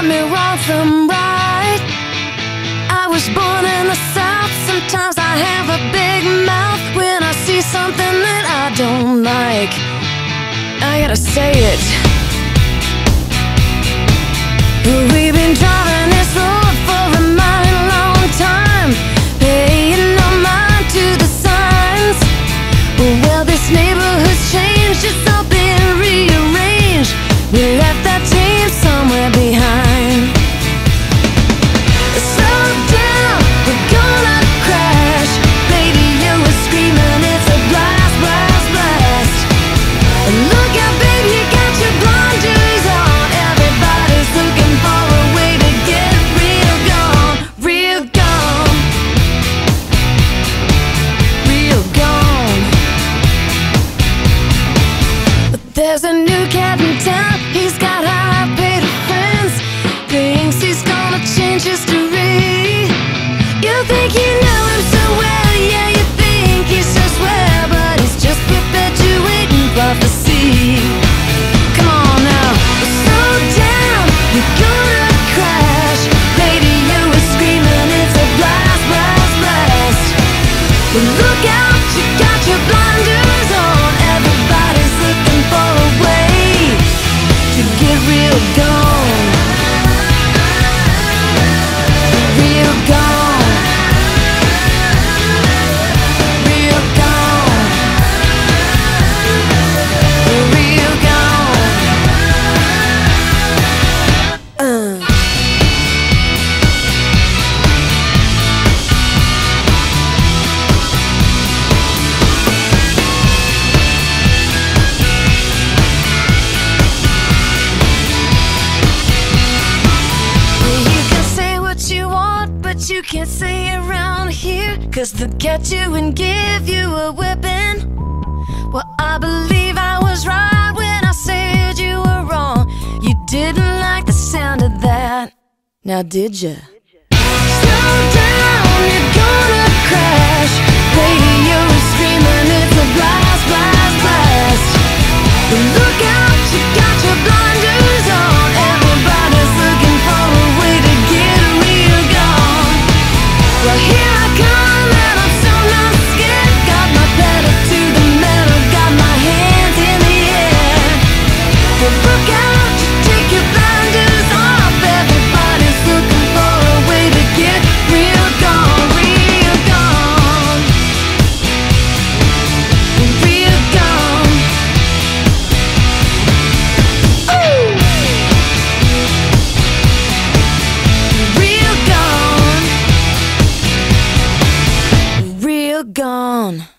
me wrong from right. I was born in the South. Sometimes I have a big mouth when I see something that I don't like. I gotta say it. We've been driving this road for a mighty long time, paying no mind to the signs. Well, this neighborhood's changed, it's all been rearranged. We left that team somewhere behind. Slow down, we're gonna crash. Radio is screaming, it's a blast, blast, blast. Look out, baby, you got your blinders on. Everybody's looking for a way to get real gone, real gone, real gone. But there's a new cat in town. He's got high-paid friends. Thinks he's gonna change history. You think you know him so well, yeah, you think he's so swell, but he's just perpetuating prophecy. Come on now, slow down, you're gonna crash. Radio is screaming, it's a blast, blast, blast. But look out, you got your blinders on. Everybody's looking for a way to get real gone, real gone, real gone, real gone. You can say what you want, but you can't say it around here, 'cause they'll get you and give you a whipping. Well, I believe I was right when I said you were wrong. You didn't like the sound of that, now did ya? Slow down, you're gonna crash. Radio is screaming, it's a blast, blast, blast. But look out, you got your blinders on. Everybody's looking for a way to get real gone. Well, here I come, and I'm so not scared. Got my pedal to the metal, got my hands in the air. Well, look out, you take your blinders off. Everybody's looking for a way to get real gone, real gone, real gone. Ooh. Real gone, real gone.